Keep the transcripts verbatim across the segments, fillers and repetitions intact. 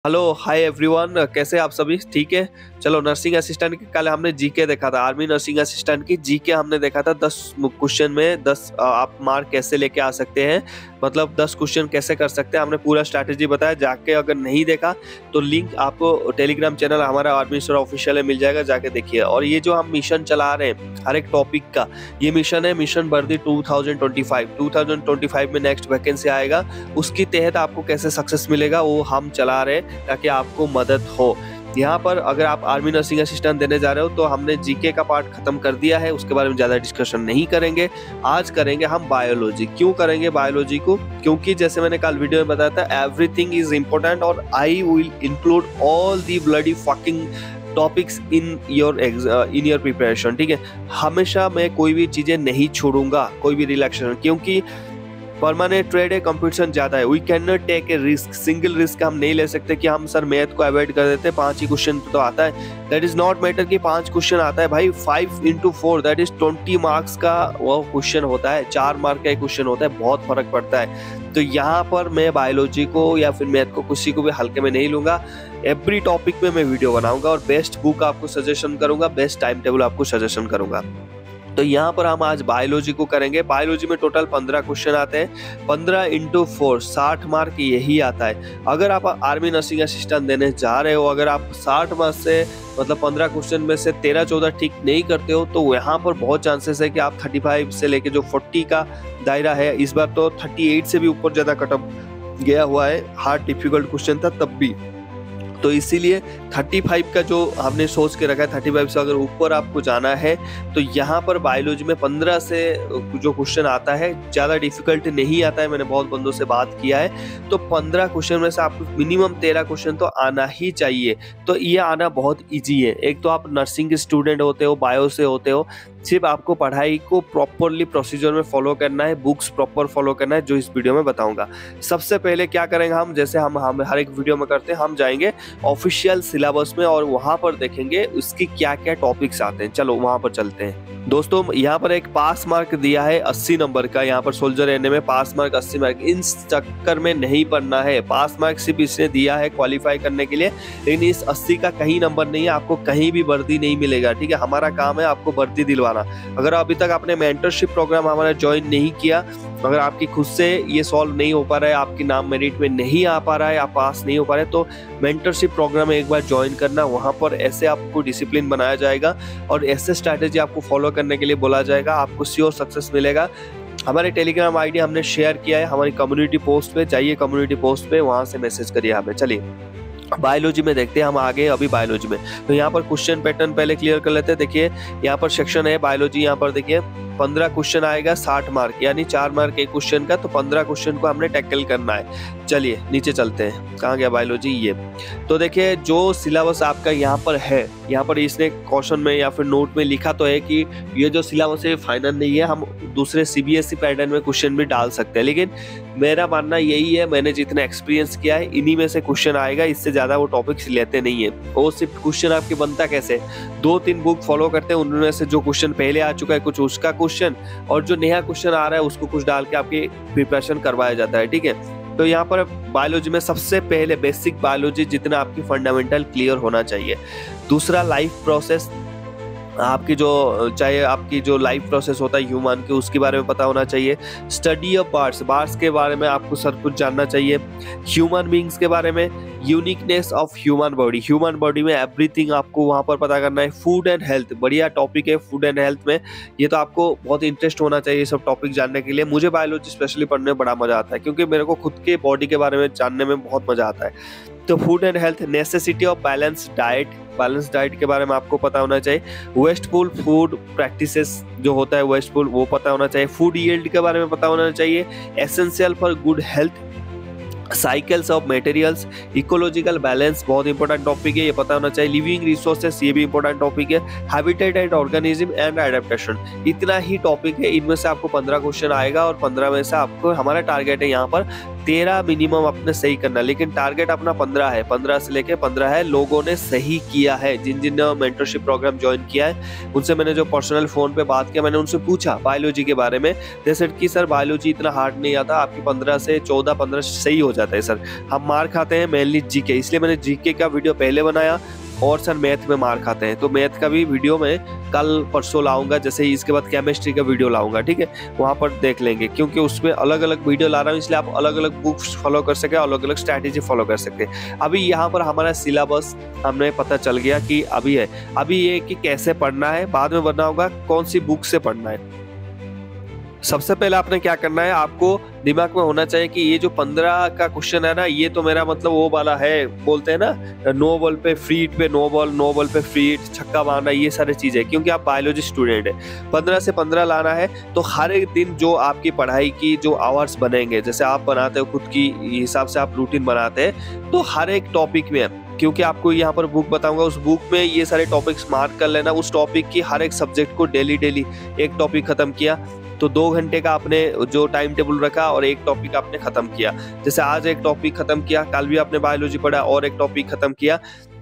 Hello hi everyone, कैसे आप सभी? ठीक है। चलो, नर्सिंग असिस्टेंट की कल हमने जीके देखा था। आर्मी नर्सिंग असिस्टेंट की जीके हमने देखा था। दस क्वेश्चन में दस आप मार्क कैसे लेके आ सकते हैं, मतलब दस क्वेश्चन कैसे कर सकते हैं, हमने पूरा स्ट्रैटेजी बताया। जाके अगर नहीं देखा तो लिंक आपको टेलीग्राम चैनल हमारा आर्मी स्टोर ऑफिशियल में मिल जाएगा, जाके देखिए। और ये जो हम मिशन चला रहे हैं हर एक टॉपिक का, ये मिशन है मिशन वर्दी two thousand twenty five. Two thousand twenty five में नेक्स्ट वैकेंसी आएगा, उसकी तहत आपको कैसे सक्सेस मिलेगा वो हम चला रहे हैं ताकि आपको मदद हो। यहाँ पर अगर आप आर्मी नर्सिंग असिस्टेंट देने जा रहे हो तो हमने जीके का पार्ट खत्म कर दिया है, उसके बारे में ज़्यादा डिस्कशन नहीं करेंगे। आज करेंगे हम बायोलॉजी। क्यों करेंगे बायोलॉजी को? क्योंकि जैसे मैंने कल वीडियो में बताया था, एवरीथिंग इज इम्पोर्टेंट और I will include all the bloody fucking topics in your in your preparation. ठीक है, हमेशा मैं कोई भी चीज़ें नहीं छोड़ूंगा, कोई भी रिलैक्सेशन, क्योंकि परमानेंट ट्रेड है, कंपटीशन ज्यादा है। We can not take a risk, single risk हम नहीं ले सकते कि हम सर मैथ को अवॉइड कर देते हैं, पांच ही क्वेश्चन तो आता है। दैट इज नॉट मैटर कि पांच क्वेश्चन आता है भाई, five into four that is twenty marks का वो क्वेश्चन होता है, चार मार्क का एक क्वेश्चन होता है, बहुत फर्क पड़ता है। तो यहाँ पर मैं बायोलॉजी को या फिर मैथ को किसी को भी हल्के में नहीं लूंगा। एवरी टॉपिक में मैं वीडियो बनाऊंगा और बेस्ट बुक आपको सजेशन करूंगा, बेस्ट टाइम टेबल आपको सजेशन करूंगा। तो यहाँ पर हम आज बायोलॉजी को करेंगे। बायोलॉजी में टोटल पंद्रह क्वेश्चन आते हैं, पंद्रह इंटू फोर साठ मार्क यही आता है। अगर आप आर्मी नर्सिंग असिस्टेंट देने जा रहे हो, अगर आप साठ मार्क से मतलब पंद्रह क्वेश्चन में से तेरह चौदह ठीक नहीं करते हो तो यहाँ पर बहुत चांसेस है कि आप पैंतीस से लेके जो चालीस का दायरा है, इस बार तो अड़तीस से भी ऊपर ज्यादा कटअप गया हुआ है। हार्ड डिफिकल्ट क्वेश्चन था तब भी, तो इसीलिए पैंतीस का जो हमने सोच के रखा है, पैंतीस से अगर ऊपर आपको जाना है तो यहाँ पर बायोलॉजी में पंद्रह से जो क्वेश्चन आता है ज़्यादा डिफिकल्ट नहीं आता है। मैंने बहुत बंदों से बात किया है, तो पंद्रह क्वेश्चन में से आपको मिनिमम तेरह क्वेश्चन तो आना ही चाहिए। तो ये आना बहुत ईजी है। एक तो आप नर्सिंग स्टूडेंट होते हो, बायो से होते हो, सिर्फ आपको पढ़ाई को प्रॉपरली प्रोसीजर में फॉलो करना है, बुक्स प्रॉपर फॉलो करना है, जो इस वीडियो में बताऊंगा। सबसे पहले क्या करेंगे हम, जैसे हम हम हर एक वीडियो में करते हैं, हम जाएंगे ऑफिशियल सिलेबस में और वहां पर देखेंगे उसकी क्या क्या टॉपिक्स आते हैं। चलो वहां पर चलते हैं। दोस्तों यहाँ पर एक पास मार्क दिया है अस्सी नंबर का, यहाँ पर सोल्जर एन में पास मार्क अस्सी मार्क। इन चक्कर में नहीं पढ़ना है, पास मार्क सिर्फ इसने दिया है क्वालिफाई करने के लिए, लेकिन इस अस्सी का कहीं नंबर नहीं है, आपको कहीं भी वर्दी नहीं मिलेगा। ठीक है, हमारा काम है आपको वर्दी दिलवाना। अगर अभी तक आपने मेंटरशिप प्रोग्राम हमारा ज्वाइन नहीं किया, अगर आपकी खुद से ये सॉल्व नहीं हो पा रहा है, आपकी नाम मेरिट में नहीं आ पा रहा है, आप पास नहीं हो पा रहे, तो मेंटरशिप प्रोग्राम में एक बार ज्वाइन करना। वहाँ पर ऐसे आपको डिसिप्लिन बनाया जाएगा और ऐसे स्ट्रैटेजी आपको फॉलो करने के लिए बोला जाएगा, आपको श्योर सक्सेस मिलेगा। हमारे टेलीग्राम आईडी हमने शेयर किया है हमारी कम्युनिटी पोस्ट पे, जाइए कम्युनिटी पोस्ट पे, वहाँ से मैसेज करिए हमें। चलिए बायोलॉजी में देखते हैं हम आगे। अभी बायोलॉजी में तो यहाँ पर क्वेश्चन पैटर्न पहले क्लियर कर लेते हैं। देखिए यहाँ पर सेक्शन है बायोलॉजी, यहाँ पर देखिए पंद्रह क्वेश्चन आएगा, साठ मार्क, यानी चार मार्क एक क्वेश्चन का, तो पंद्रह क्वेश्चन को हमने टैकल करना है। चलिए नीचे चलते हैं, कहाँ गया बायोलॉजी, ये तो देखिए जो सिलेबस आपका यहाँ पर है, यहाँ पर इसने क्वेश्चन में या फिर नोट में लिखा तो है कि ये जो सिलेबस है फाइनल नहीं है, हम दूसरे सीबीएसई पैटर्न में क्वेश्चन भी डाल सकते हैं, लेकिन मेरा मानना यही है, मैंने जितना एक्सपीरियंस किया है इन्हीं में से क्वेश्चन आएगा, इससे ज्यादा वो टॉपिक्स लेते नहीं है। वो सिर्फ क्वेश्चन आपके बनता कैसे, दो तीन बुक फॉलो करते हैं, उनमें से जो क्वेश्चन पहले आ चुका है कुछ उसका क्वेश्चन, और जो नया क्वेश्चन आ रहा है उसको कुछ डाल के आपकी प्रिपरेशन करवाया जाता है। ठीक है, तो यहाँ पर बायोलॉजी में सबसे पहले बेसिक बायोलॉजी जितना आपकी फंडामेंटल क्लियर होना चाहिए। दूसरा लाइफ प्रोसेस, आपकी जो चाहे आपकी जो लाइफ प्रोसेस होता है ह्यूमन के, उसके बारे में पता होना चाहिए। स्टडी ऑफ पार्ट्स, पार्ट्स के बारे में आपको सब कुछ जानना चाहिए। ह्यूमन बीइंग्स के बारे में, uniqueness of human body, human body में एवरीथिंग आपको वहाँ पर पता करना है। फूड एंड हेल्थ, बढ़िया टॉपिक है फूड एंड हेल्थ में, ये तो आपको बहुत इंटरेस्ट होना चाहिए सब टॉपिक जानने के लिए। मुझे बायोलॉजी स्पेशली पढ़ने में बड़ा मजा आता है, क्योंकि मेरे को खुद के बॉडी के बारे में जानने में बहुत मजा आता है। तो food and health, necessity of balance diet, balance diet के बारे में आपको पता होना चाहिए। वेस्टफुल फूड प्रैक्टिसेस जो होता है वेस्टफुल, वो पता होना चाहिए। फूड यील्ड के बारे में पता होना चाहिए। Essential for good health, cycles of materials, ecological balance बहुत इंपॉर्टेंट टॉपिक है, ये पता होना चाहिए। लिविंग रिसोर्सेस, ये भी इंपॉर्टेंट टॉपिक है। Habitat and organism and adaptation, इतना ही टॉपिक है, इनमें से आपको पंद्रह क्वेश्चन आएगा और पंद्रह में से आपको, हमारा टारगेट है यहाँ पर तेरह मिनिमम अपने सही करना, लेकिन टारगेट अपना पंद्रह है, पंद्रह से लेके पंद्रह है। लोगों ने सही किया है, जिन जिन ने मेंटरशिप प्रोग्राम ज्वाइन किया है उनसे मैंने जो पर्सनल फोन पे बात किया, मैंने उनसे पूछा बायोलॉजी के बारे में। जैसे कि सर बायोलॉजी इतना हार्ड नहीं आता, आपकी पंद्रह से चौदह पंद्रह सही हो जाता है सर। हम मार खाते हैं मेनली जीके, इसलिए मैंने जीके का वीडियो पहले बनाया। और सर मैथ में मार खाते हैं, तो मैथ का भी वीडियो मैं कल परसों लाऊंगा, जैसे ही इसके बाद केमिस्ट्री का वीडियो लाऊंगा, ठीक है, वहाँ पर देख लेंगे, क्योंकि उसमें अलग अलग वीडियो ला रहा हूँ, इसलिए आप अलग अलग बुक्स फॉलो कर सके, अलग अलग स्ट्रैटेजी फॉलो कर सकते हैं। अभी यहाँ पर हमारा सिलेबस हमें पता चल गया कि अभी है, अभी ये कि कैसे पढ़ना है, बाद में बनना होगा कौन सी बुक से पढ़ना है। सबसे पहले आपने क्या करना है, आपको दिमाग में होना चाहिए कि ये जो पंद्रह का क्वेश्चन है ना, ये तो मेरा मतलब वो वाला है, बोलते हैं ना नो बॉल पे फ्रीट पे नो बॉल, नो बॉल पे फ्रीट, छक्का मारना, ये सारी चीजें, क्योंकि आप बायोलॉजी स्टूडेंट है। पंद्रह से पंद्रह लाना है, तो हर एक दिन जो आपकी पढ़ाई की जो आवर्स बनेंगे, जैसे आप बनाते हो खुद की हिसाब से आप रूटीन बनाते हैं, तो हर एक टॉपिक में, क्योंकि आपको यहाँ पर बुक बताऊंगा, उस बुक में ये सारे टॉपिक्स मार्क कर लेना। उस टॉपिक की हर एक सब्जेक्ट को डेली डेली एक टॉपिक खत्म किया, तो दो घंटे का आपने जो टाइम टेबल रखा और एक टॉपिक आपने खत्म किया। जैसे आज एक टॉपिक खत्म किया, कल भी आपने बायोलॉजी पढ़ा और एक टॉपिक खत्म किया।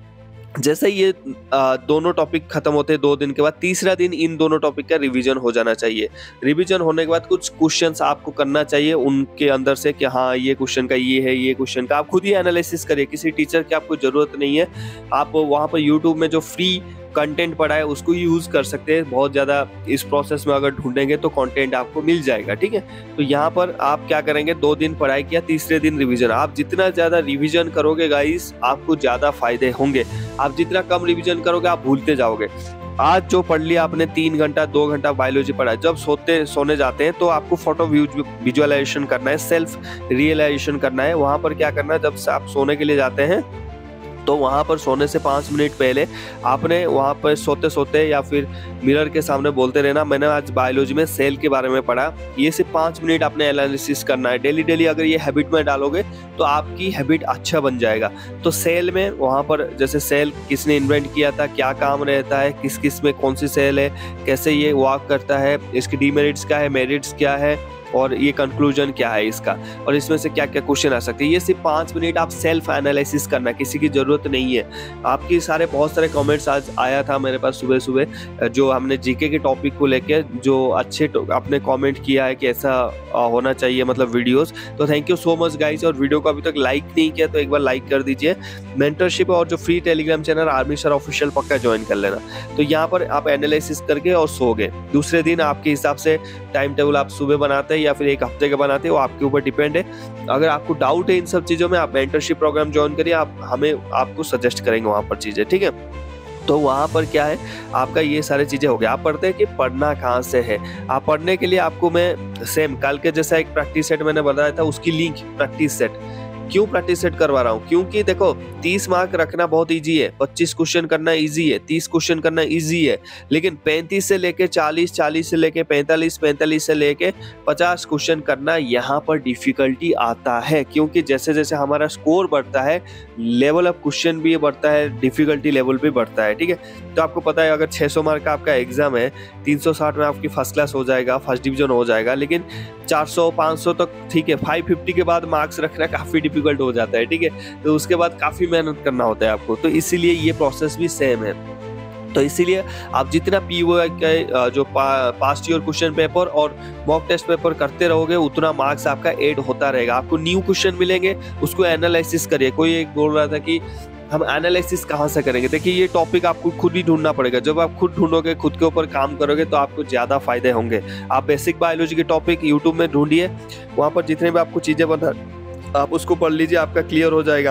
जैसे ये आ, दोनों टॉपिक खत्म होते हैं दो दिन के बाद, तीसरा दिन इन दोनों टॉपिक का रिवीजन हो जाना चाहिए। रिवीजन होने के बाद कुछ क्वेश्चंस आपको करना चाहिए उनके अंदर से कि हाँ ये क्वेश्चन का ये है, ये क्वेश्चन का। आप खुद ही एनालिसिस करिए, किसी टीचर की आपको जरूरत नहीं है। आप वहाँ पर यूट्यूब में जो फ्री कंटेंट पड़ा है उसको यूज कर सकते हैं। बहुत ज्यादा इस प्रोसेस में अगर ढूंढेंगे तो कंटेंट आपको मिल जाएगा, ठीक है। तो यहाँ पर आप क्या करेंगे, दो दिन पढ़ाई किया, तीसरे दिन रिवीजन। आप जितना ज्यादा रिवीजन करोगे गाइस, आपको ज्यादा फायदे होंगे। आप जितना कम रिवीजन करोगे आप भूलते जाओगे। आज जो पढ़ लिया आपने, तीन घंटा दो घंटा बायोलॉजी पढ़ा, जब सोते सोने जाते हैं तो आपको फोटो विजुअलाइजेशन करना है, सेल्फ रियलाइजेशन करना है। वहां पर क्या करना है, जब आप सोने के लिए जाते हैं तो वहाँ पर सोने से पाँच मिनट पहले आपने वहाँ पर सोते सोते या फिर मिरर के सामने बोलते रहना, मैंने आज बायोलॉजी में सेल के बारे में पढ़ा। ये सिर्फ पाँच मिनट आपने एनालिसिस करना है डेली डेली। अगर ये हैबिट में डालोगे तो आपकी हैबिट अच्छा बन जाएगा। तो सेल में वहाँ पर जैसे सेल किसने इन्वेंट किया था, क्या काम रहता है, किस किस में कौन सी सेल है, कैसे ये वर्क करता है, इसकी डीमेरिट्स क्या है, मेरिट्स क्या है, और ये कंक्लूजन क्या है इसका, और इसमें से क्या क्या क्वेश्चन आ सकते हैं। ये सिर्फ पाँच मिनट आप सेल्फ एनालिसिस करना, किसी की जरूरत नहीं है। आपकी सारे बहुत सारे कमेंट्स आज आया था मेरे पास सुबह सुबह, जो हमने जीके के टॉपिक को लेके जो अच्छे आपने कमेंट किया है कि ऐसा होना चाहिए मतलब वीडियोस, तो thank you so much guys. और वीडियो को अभी तक लाइक नहीं किया तो एक बार लाइक कर दीजिए। मेंटरशिप और जो free Telegram channel army sir official पक्का ज्वाइन कर लेना। तो यहाँ पर आप एनालिसिस करके और सो गए। दूसरे दिन आपके हिसाब से टाइम टेबल आप सुबह बनाते हैं या फिर एक हफ्ते का बनाते हो, आपके ऊपर डिपेंड है। अगर आपको डाउट है इन सब चीजों में, आप मेंटरशिप प्रोग्राम ज्वाइन करिए, आप हमें आपको सजेस्ट करेंगे वहां पर चीजें, ठीक है। तो वहां पर क्या है, आपका ये सारी चीजें हो गया। आप पढ़ते हैं कि पढ़ना कहाँ से है। आप पढ़ने के लिए आपको मैं सेम कल के जैसा एक प्रैक्टिस सेट मैंने बताया था, उसकी लिंक प्रैक्टिस सेट क्यों प्रैक्टिस सेट करवा रहा हूँ, क्योंकि देखो तीस मार्क रखना बहुत इजी है, पच्चीस क्वेश्चन करना इजी है, तीस क्वेश्चन करना इजी है, लेकिन पैंतीस से लेके चालीस, चालीस से लेके पैंतालीस, पैंतालीस से लेके पचास क्वेश्चन करना यहाँ पर डिफिकल्टी आता है। क्योंकि जैसे जैसे हमारा स्कोर बढ़ता है, लेवल ऑफ क्वेश्चन भी बढ़ता है, डिफिकल्टी लेवल भी बढ़ता है, ठीक है। तो आपको पता है अगर छह सौ मार्क का आपका एग्जाम है, तीन सौ साठ में आपकी फर्स्ट क्लास हो जाएगा, फर्स्ट डिवीजन हो जाएगा, लेकिन चार सौ पाँच सौ तक ठीक है, पाँच सौ पचास के बाद मार्क्स रखना काफी डिफिकल्ट हो जाता है, ठीक है। तो उसके बाद काफी मेहनत करना होता है आपको। तो इसीलिए ये प्रोसेस भी सेम है। तो इसीलिए आप जितना पीओ के जो पा, पास्ट ईयर क्वेश्चन पेपर और मॉक टेस्ट पेपर करते रहोगे, उतना मार्क्स आपका ऐड होता रहेगा। आपको न्यू क्वेश्चन मिलेंगे, उसको एनालिसिस करिए। कोई एक बोल रहा था कि हम एनालिसिस कहाँ से करेंगे। देखिए ये टॉपिक आपको खुद ही ढूंढना पड़ेगा। जब आप खुद ढूंढोगे, खुद के ऊपर काम करोगे, तो आपको ज्यादा फायदे होंगे। आप बेसिक बायोलॉजी के टॉपिक यूट्यूब में ढूंढिए, वहां पर जितने भी आपको चीजें बता आप उसको पढ़ लीजिए, आपका क्लियर हो जाएगा।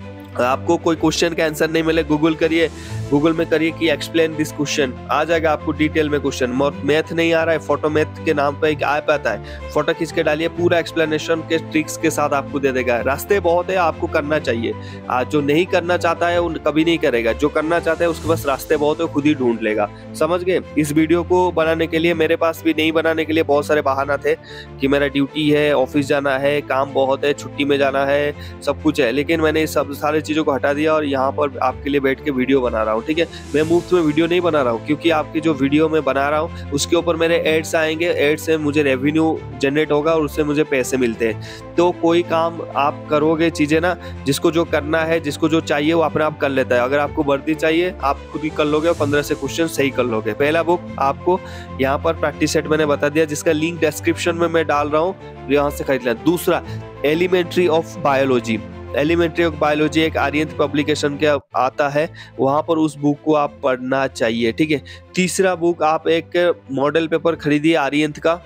आपको कोई क्वेश्चन का आंसर नहीं मिले, गूगल करिए, गूगल में करिए कि एक्सप्लेन दिस क्वेश्चन, आ जाएगा आपको डिटेल में क्वेश्चन। मैथ नहीं आ रहा है, फोटो मैथ के नाम पे एक ऐप आता है, फोटो खींच के डालिए, पूरा एक्सप्लेनेशन के ट्रिक्स के साथ आपको दे देगा। रास्ते बहुत है, आपको करना चाहिए। आज जो नहीं करना चाहता है उन कभी नहीं करेगा, जो करना चाहता है उसके पास रास्ते बहुत है, खुद ही ढूंढ लेगा। समझ गए। इस वीडियो को बनाने के लिए मेरे पास भी नहीं बनाने के लिए बहुत सारे बहाना थे कि मेरा ड्यूटी है, ऑफिस जाना है, काम बहुत है, छुट्टी में जाना है, सब कुछ है, लेकिन मैंने सब सारे चीज़ों को हटा दिया और यहाँ पर आपके लिए बैठ के वीडियो बना रहा हूँ, ठीक है। मैं मुफ्त में वीडियो नहीं बना रहा हूँ, क्योंकि आपकी जो वीडियो मैं बना रहा हूँ उसके ऊपर मेरे एड्स आएंगे, एड्स से मुझे रेवेन्यू जनरेट होगा और उससे मुझे पैसे मिलते हैं। तो कोई काम आप करोगे चीज़ें ना, जिसको जो करना है, जिसको जो चाहिए वो अपने आप कर लेता है। अगर आपको वर्दी चाहिए आप खुद ही कर लोगे और पंद्रह से क्वेश्चन सही कर लोगे। पहला बुक आपको यहाँ पर प्रैक्टिस सेट मैंने बता दिया, जिसका लिंक डिस्क्रिप्शन में मैं डाल रहा हूँ, यहाँ से खरीद लें। दूसरा elementary of biology, elementary of biology एक आर्यंत पब्लिकेशन के आता है, वहाँ पर उस बुक को आप पढ़ना चाहिए, ठीक है। तीसरा बुक आप एक मॉडल पेपर खरीदिए आर्यंत का,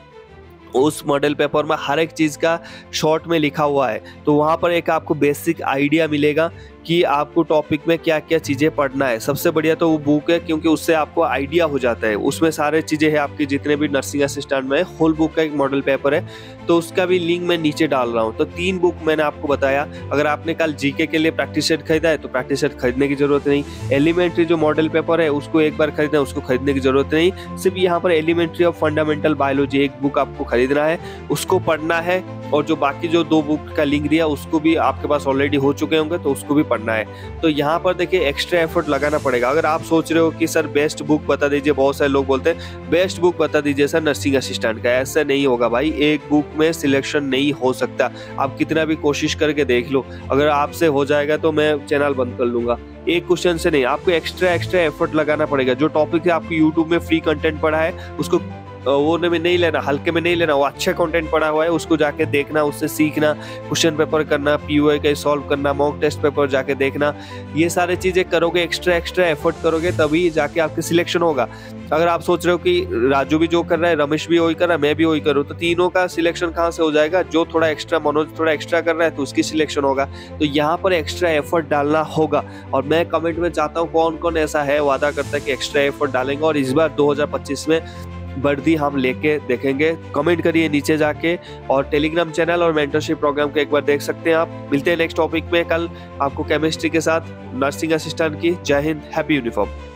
उस मॉडल पेपर में हर एक चीज़ का शॉर्ट में लिखा हुआ है, तो वहाँ पर एक आपको बेसिक आइडिया मिलेगा कि आपको टॉपिक में क्या क्या चीज़ें पढ़ना है। सबसे बढ़िया तो वो बुक है, क्योंकि उससे आपको आइडिया हो जाता है, उसमें सारे चीज़ें हैं आपकी जितने भी नर्सिंग असिस्टेंट में, होल बुक का एक मॉडल पेपर है, तो उसका भी लिंक मैं नीचे डाल रहा हूँ। तो तीन बुक मैंने आपको बताया। अगर आपने कल जीके के लिए प्रैक्टिस सेट खरीदा है तो प्रैक्टिस सेट खरीदने की जरूरत नहीं, एलिमेंट्री जो मॉडल पेपर है उसको एक बार खरीदना है, उसको खरीदने की जरूरत नहीं। सिर्फ यहाँ पर एलिमेंट्री ऑफ फंडामेंटल बायोलॉजी एक बुक आपको खरीदना है, उसको पढ़ना है, और जो बाकी जो दो बुक का लिंक दिया उसको भी आपके पास ऑलरेडी हो चुके होंगे तो उसको भी पढ़ना है। तो यहाँ पर देखिए एक्स्ट्रा एफर्ट लगाना पड़ेगा। अगर आप सोच रहे हो कि सर बेस्ट बुक बता दीजिए, बहुत सारे लोग बोलते हैं बेस्ट बुक बता दीजिए सर नर्सिंग असिस्टेंट का, ऐसा नहीं होगा भाई। एक बुक में सिलेक्शन नहीं हो सकता, आप कितना भी कोशिश करके देख लो, अगर आपसे हो जाएगा तो मैं चैनल बंद कर लूंगा। एक क्वेश्चन से नहीं, आपको एक्स्ट्रा एक्स्ट्रा एफर्ट लगाना पड़ेगा। जो टॉपिक है आपको यूट्यूब में फ्री कंटेंट पड़ा है उसको वो में नहीं लेना, हल्के में नहीं लेना, वो अच्छा कंटेंट पड़ा हुआ है उसको जाके देखना, उससे सीखना, क्वेश्चन पेपर करना, पीओए का सॉल्व करना, मॉक टेस्ट पेपर जाके देखना, ये सारी चीजें करोगे, एक्स्ट्रा एक्स्ट्रा एफर्ट करोगे तभी जाके आपके सिलेक्शन होगा। अगर आप सोच रहे हो कि राजू भी जो कर रहा है, रमेश भी वही कर रहा है, मैं भी वही करूँ, तो तीनों का सिलेक्शन कहाँ से हो जाएगा? जो थोड़ा एक्स्ट्रा, मनोज थोड़ा एक्स्ट्रा कर रहा है तो उसकी सिलेक्शन होगा। तो यहाँ पर एक्स्ट्रा एफर्ट डालना होगा, और मैं कमेंट में चाहता हूँ कौन कौन ऐसा है वादा करता है कि एक्स्ट्रा एफर्ट डालेंगे और इस बार दो हजार पच्चीस में वर्दी हम लेके देखेंगे। कमेंट करिए नीचे जाके, और टेलीग्राम चैनल और मेंटरशिप प्रोग्राम को एक बार देख सकते हैं आप। मिलते हैं नेक्स्ट टॉपिक में कल आपको केमिस्ट्री के साथ नर्सिंग असिस्टेंट की। जय हिंद, हैप्पी यूनिफॉर्म।